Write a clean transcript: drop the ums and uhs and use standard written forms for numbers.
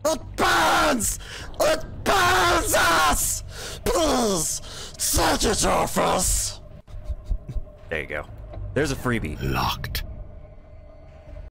It burns! It burns us! Please, take it off us! There you go. There's a freebie. Locked.